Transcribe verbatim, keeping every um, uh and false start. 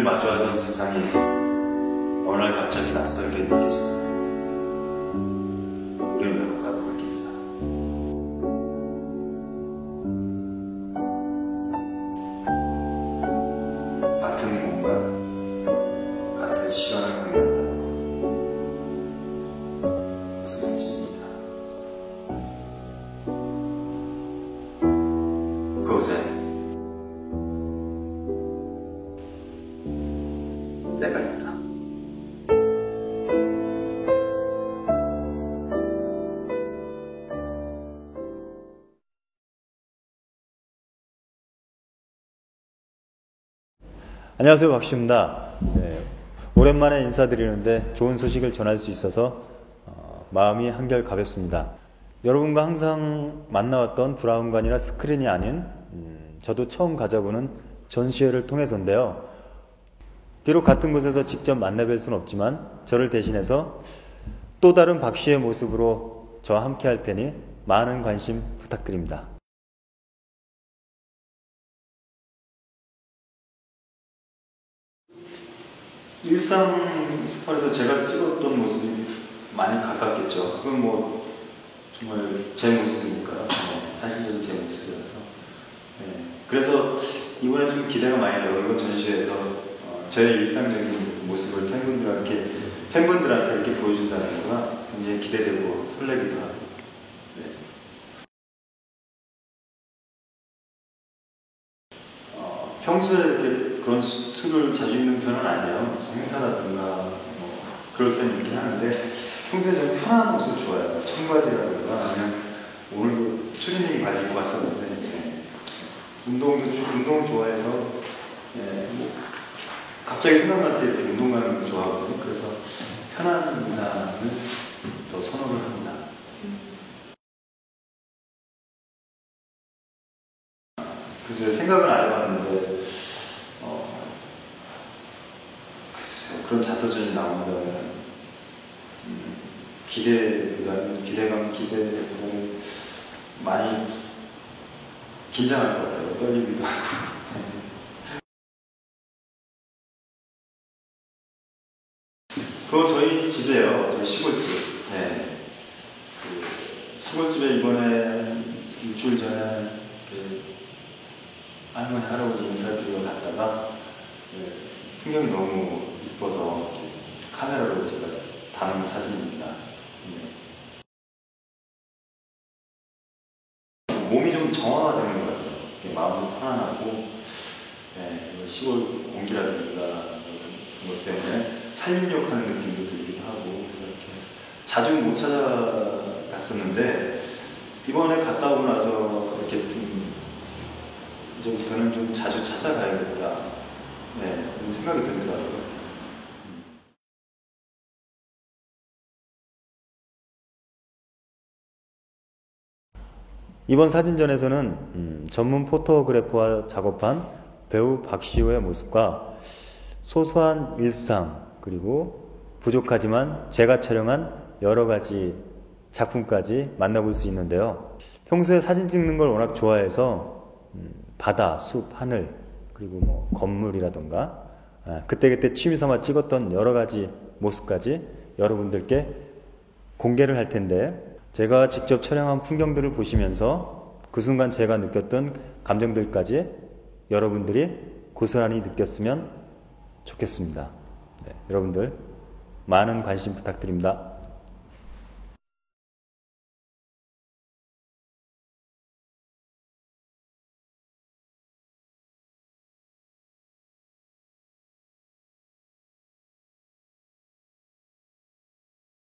늘 마주하던 세상이 어느 날 갑자기 낯설게 느껴집니다. 우리는 왜 가까이 바뀝니다. 같은 공간, 같은 시간을 공유한다는 것, 무슨 뜻입니다. 그곳에 내가 있다. 안녕하세요, 박시호입니다. 네, 오랜만에 인사드리는데 좋은 소식을 전할 수 있어서 어, 마음이 한결 가볍습니다. 여러분과 항상 만나왔던 브라운관이나 스크린이 아닌 음, 저도 처음 가져보는 전시회를 통해서인데요. 비록 같은 곳에서 직접 만나뵐 수는 없지만 저를 대신해서 또 다른 박씨의 모습으로 저와 함께 할 테니 많은 관심 부탁드립니다. 일상 스팟에서 제가 찍었던 모습이 많이 가깝겠죠. 그건 뭐 정말 제 모습이니까요. 네, 사실적인 제 모습이라서. 네, 그래서 이번에 좀 기대가 많이 돼요. 이번 전시회에서 어, 저의 일상적인 모습을 팬분들한테, 팬분들한테 이렇게 보여준다는 거가 굉장히 기대되고 설레기도 하고. 네. 어, 평소에 이렇게 그런 수트를 자주 입는 편은 아니에요. 행사라든가 뭐 그럴 때는 입긴 하는데 평소에 좀 편한 옷을 좋아해요. 청바지라든가 아니면 오늘도 추리닝 바지 입고 왔었는데 네. 운동도 운동 좋아해서 네. 뭐 갑자기 생각날 때 이렇게 운동 가는 거 좋아하거든요. 그래서 편한 의상을 더 선호를 합니다. 글쎄요, 생각은 안 해봤는데 어, 글쎄요, 그런 자서전이 나온다면 음, 기대보다는 기대감, 기대보다는 많이 긴장할 것 같아요. 떨리기도 하고. 그거 저희 집이에요. 저희 시골집. 네. 그 시골집에 이번에 일주일 전에 그 할머니, 할아버지 인사드리러 갔다가 네, 풍경이 너무 이뻐서 카메라로 제가 담은 사진입니다. 네. 몸이 좀 정화가 되는 것 같아요. 마음도 편안하고 네, 시골 공기라든가 그런 것 때문에 살림욕 하는 느낌도 들기도 하고 그래서 이렇게 자주 못 찾아갔었는데 이번에 갔다 오고 나서 이렇게 좀 이제부터는 좀 자주 찾아가야겠다 네, 그런 생각이 들더라고요. 이번 사진전에서는 음, 전문 포토그래퍼와 작업한 배우 박시호의 모습과 소소한 일상 그리고 부족하지만 제가 촬영한 여러 가지 작품까지 만나볼 수 있는데요. 평소에 사진 찍는 걸 워낙 좋아해서 음, 바다, 숲, 하늘 그리고 뭐 건물이라던가 아, 그때그때 취미삼아 찍었던 여러 가지 모습까지 여러분들께 공개를 할 텐데 제가 직접 촬영한 풍경들을 보시면서 그 순간 제가 느꼈던 감정들까지 여러분들이 고스란히 느꼈으면 좋겠습니다. 네, 여러분들 많은 관심 부탁드립니다.